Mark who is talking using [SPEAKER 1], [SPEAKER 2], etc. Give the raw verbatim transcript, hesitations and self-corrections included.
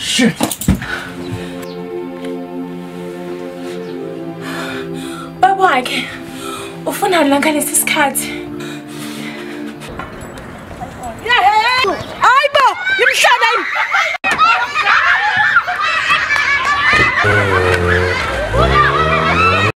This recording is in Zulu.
[SPEAKER 1] Shit.
[SPEAKER 2] Baba ke ufuna la ngalesi sikhathi.
[SPEAKER 3] Hayibo, imhlaba yini?